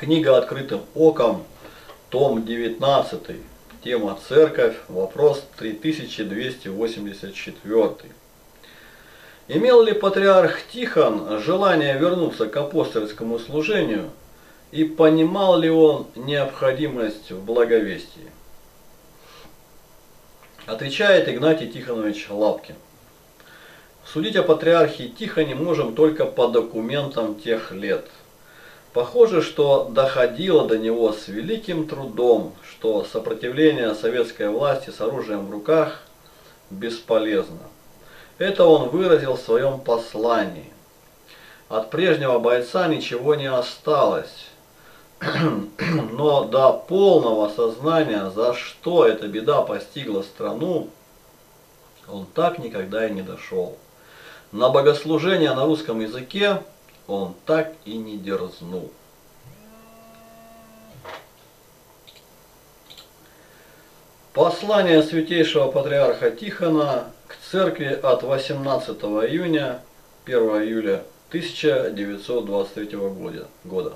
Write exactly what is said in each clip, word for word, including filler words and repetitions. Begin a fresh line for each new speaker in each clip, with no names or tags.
Книга «Открытым оком», том девятнадцатый, тема «Церковь», вопрос три тысячи двести восемьдесят четыре. Имел ли патриарх Тихон желание вернуться к апостольскому служению и понимал ли он необходимость в благовестии? Отвечает Игнатий Тихонович Лапкин. Судить о патриархе Тихоне можем только по документам тех лет. Похоже, что доходило до него с великим трудом, что сопротивление советской власти с оружием в руках бесполезно. Это он выразил в своем послании. От прежнего бойца ничего не осталось. Но до полного сознания, за что эта беда постигла страну, он так никогда и не дошел. На богослужение на русском языке он так и не дерзнул. Послание святейшего патриарха Тихона к церкви от восемнадцатого июня — первого июля тысяча девятьсот двадцать третьего года.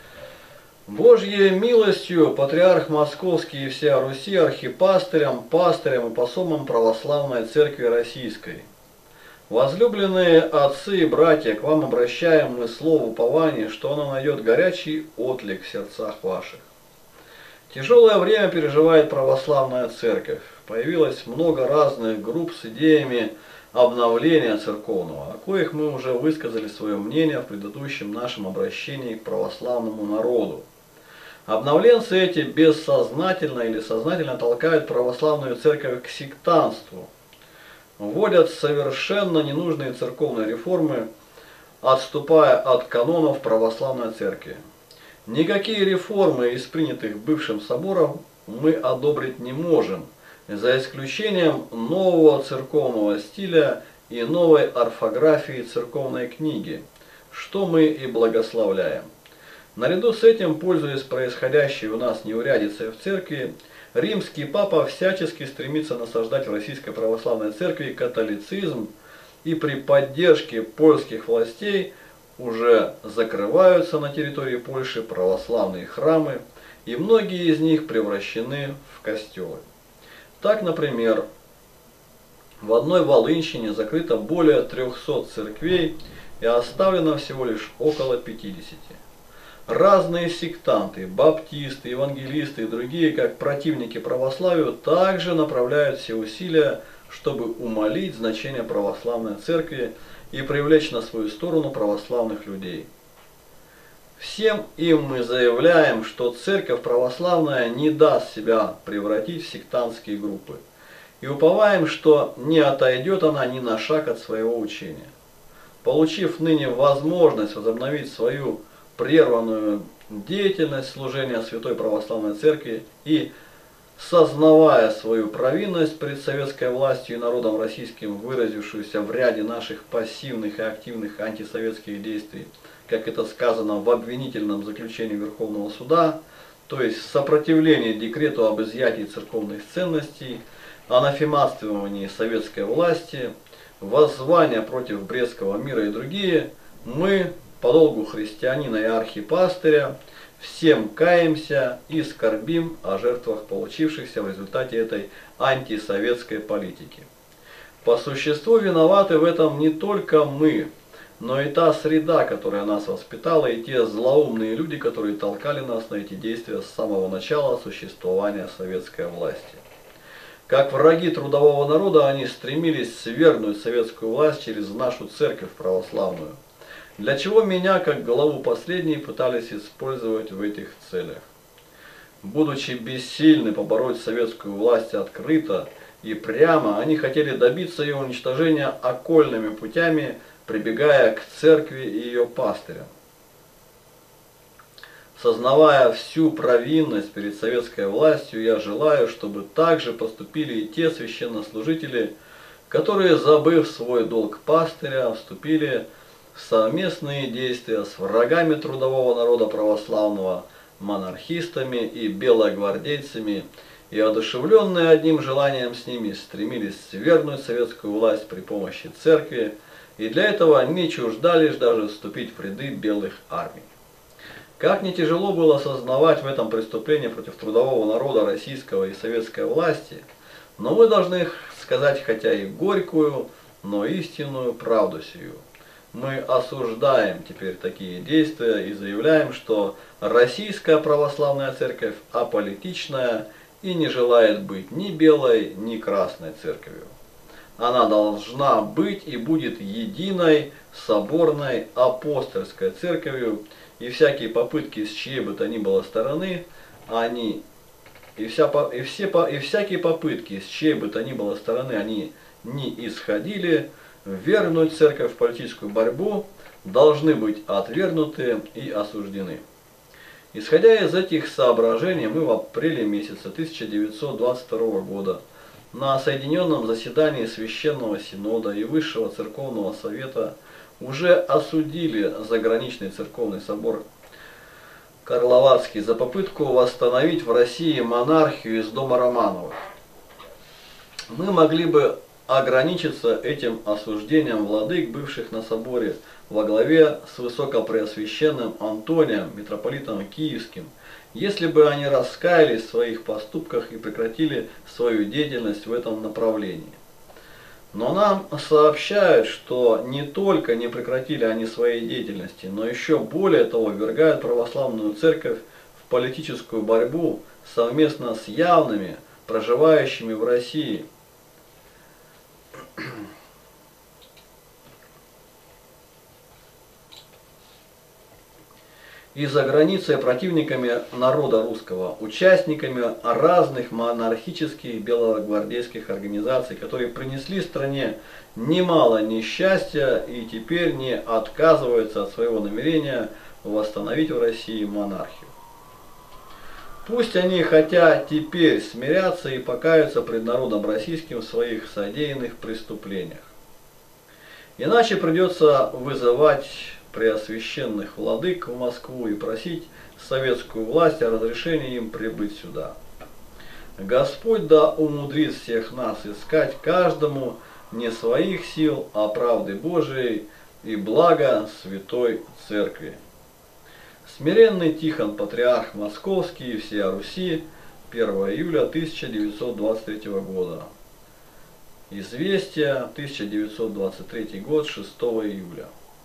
Божьей милостью патриарх Московский и вся Руси архипастырям, пастырям и посомам православной церкви российской. Возлюбленные отцы и братья, к вам обращаем мы слово упования, что оно найдет горячий отклик в сердцах ваших. Тяжелое время переживает православная церковь. Появилось много разных групп с идеями обновления церковного, о коих мы уже высказали свое мнение в предыдущем нашем обращении к православному народу. Обновленцы эти бессознательно или сознательно толкают православную церковь к сектантству, вводят совершенно ненужные церковные реформы, отступая от канонов православной церкви. Никакие реформы из принятых бывшим собором мы одобрить не можем, за исключением нового церковного стиля и новой орфографии церковной книги, что мы и благословляем. Наряду с этим, пользуясь происходящей у нас неурядицей в церкви, римский папа всячески стремится насаждать в Российской Православной Церкви католицизм, и при поддержке польских властей уже закрываются на территории Польши православные храмы, и многие из них превращены в костелы. Так, например, в одной Волынщине закрыто более трёхсот церквей и оставлено всего лишь около пятидесяти. Разные сектанты, баптисты, евангелисты и другие, как противники православию, также направляют все усилия, чтобы умалить значение православной церкви и привлечь на свою сторону православных людей. Всем им мы заявляем, что церковь православная не даст себя превратить в сектантские группы, и уповаем, что не отойдет она ни на шаг от своего учения. Получив ныне возможность возобновить свою прерванную деятельность служения Святой Православной Церкви и сознавая свою провинность пред советской властью и народом российским, выразившуюся в ряде наших пассивных и активных антисоветских действий, как это сказано в обвинительном заключении Верховного Суда, то есть сопротивление декрету об изъятии церковных ценностей, анафематствовании советской власти, воззвания против Брестского мира и другие, мы, по долгу христианина и архипастыря, всем каемся и скорбим о жертвах, получившихся в результате этой антисоветской политики. По существу виноваты в этом не только мы, но и та среда, которая нас воспитала, и те злоумные люди, которые толкали нас на эти действия с самого начала существования советской власти. Как враги трудового народа, они стремились свергнуть советскую власть через нашу церковь православную, для чего меня, как главу последней, пытались использовать в этих целях. Будучи бессильны побороть советскую власть открыто и прямо, они хотели добиться ее уничтожения окольными путями, прибегая к церкви и ее пастырям. Сознавая всю провинность перед советской властью, я желаю, чтобы так же поступили и те священнослужители, которые, забыв свой долг пастыря, вступили в совместные действия с врагами трудового народа православного, монархистами и белогвардейцами, и одушевленные одним желанием с ними стремились свергнуть советскую власть при помощи церкви, и для этого не чуждались даже вступить в ряды белых армий. Как не тяжело было осознавать в этом преступлении против трудового народа российского и советской власти, но мы должны сказать хотя и горькую, но истинную правду сию. Мы осуждаем теперь такие действия и заявляем, что Российская Православная Церковь аполитичная и не желает быть ни белой, ни красной церковью. Она должна быть и будет единой, соборной, апостольской церковью, и всякие попытки с чьей бы то ни было стороны, они, и, вся, и, все, и всякие попытки с чьей бы то ни было стороны, они не исходили, ввергнуть церковь в политическую борьбу, должны быть отвергнуты и осуждены. Исходя из этих соображений, мы в апреле месяце тысяча девятьсот двадцать второго года на соединенном заседании Священного Синода и Высшего Церковного Совета уже осудили заграничный церковный собор Карловацкий за попытку восстановить в России монархию из дома Романовых. Мы могли бы ограничиться этим осуждением владык, бывших на соборе, во главе с Высокопреосвященным Антонием, митрополитом Киевским, если бы они раскаялись в своих поступках и прекратили свою деятельность в этом направлении. Но нам сообщают, что не только не прекратили они своей деятельности, но еще более того ввергают православную церковь в политическую борьбу совместно с явными, проживающими в России, и за границей противниками народа русского, участниками разных монархических белогвардейских организаций, которые принесли стране немало несчастья и теперь не отказываются от своего намерения восстановить в России монархию. Пусть они хотя теперь смирятся и покаются пред народом российским в своих содеянных преступлениях. Иначе придется вызывать преосвященных владык в Москву и просить советскую власть о разрешении им прибыть сюда. Господь да умудрит всех нас искать каждому не своих сил, а правды Божией и блага Святой Церкви. Смиренный Тихон, патриарх Московский и всея Руси, первого июля тысяча девятьсот двадцать третьего года. Известия, тысяча девятьсот двадцать третий год, шестого июля.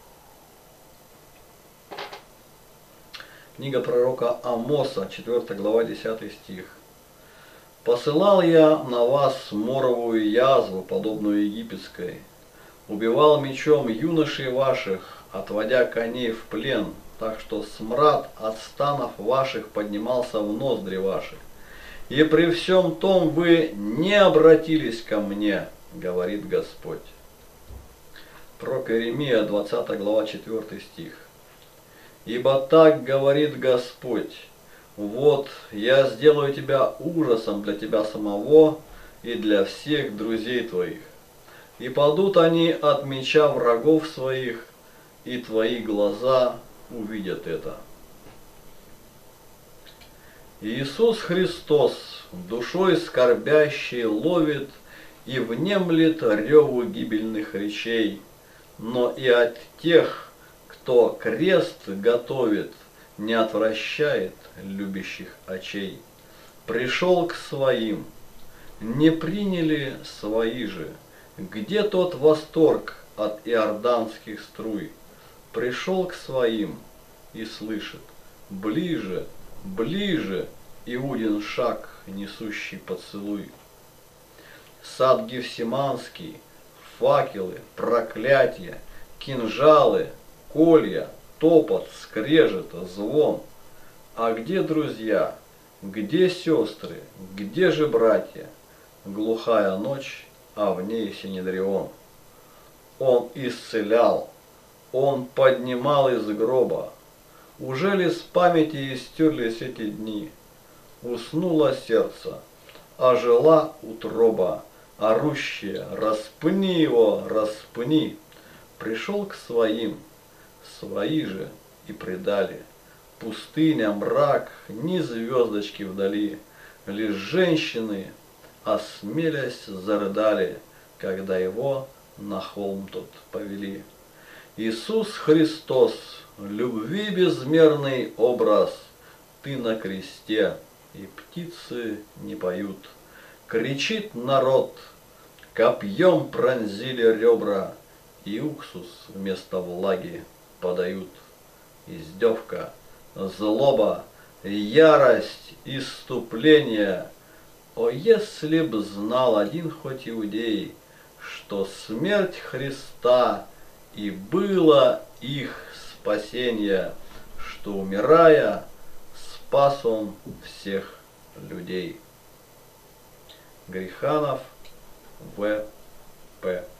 Книга пророка Амоса, четвёртая глава, десятый стих. «Посылал я на вас моровую язву, подобную египетской, убивал мечом юношей ваших, отводя коней в плен, так что смрад от станов ваших поднимался в ноздри ваши. И при всем том вы не обратились ко мне, говорит Господь». Пророк Иеремия, двадцатая глава, четвёртый стих. «Ибо так говорит Господь, вот я сделаю тебя ужасом для тебя самого и для всех друзей твоих, и падут они от меча врагов своих, и твои глаза увидят это». Иисус Христос, душой скорбящей, ловит и внемлет реву гибельных речей, но и от тех, кто крест готовит, не отвращает любящих очей. Пришел к своим, не приняли свои же. Где тот восторг от иорданских струй? Пришел к своим и слышит: ближе, ближе, Иудин шаг, несущий поцелуй. Сад Гефсиманский, факелы, проклятия, кинжалы, колья, топот, скрежет, звон. А где друзья? Где сестры? Где же братья? Глухая ночь, а в ней Синедрион. Он исцелял, он поднимал из гроба. Уже ли с памяти истерлись эти дни? Уснуло сердце, ожила утроба, орущая: распни его, распни. Пришел к своим, свои же и предали. Пустыня, мрак, ни звездочки вдали. Лишь женщины, осмелясь, зарыдали, когда его на холм тот повели. Иисус Христос, любви безмерный образ, ты на кресте, и птицы не поют. Кричит народ, копьем пронзили ребра, и уксус вместо влаги подают. Издевка, злоба, ярость, иступление. О, если б знал один хоть иудей, что смерть Христа и было их спасение, что, умирая, спас он всех людей. Гриханов В П